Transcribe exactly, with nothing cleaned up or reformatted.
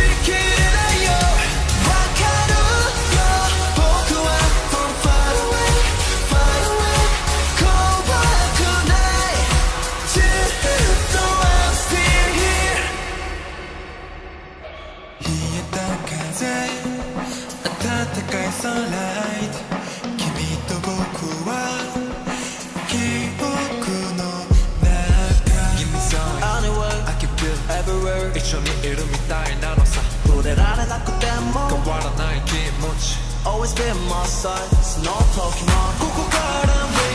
きれないよわかるよ僕は from far away far away 怖くないずっと I'm still here 冷えた風暖かい sunlight 君と僕は記憶の中 Give me some anywhere I can feel everywhere 一緒にいるみたいなのさ触れられなくても変わらない気持ち Always be my side It's no talking on ここから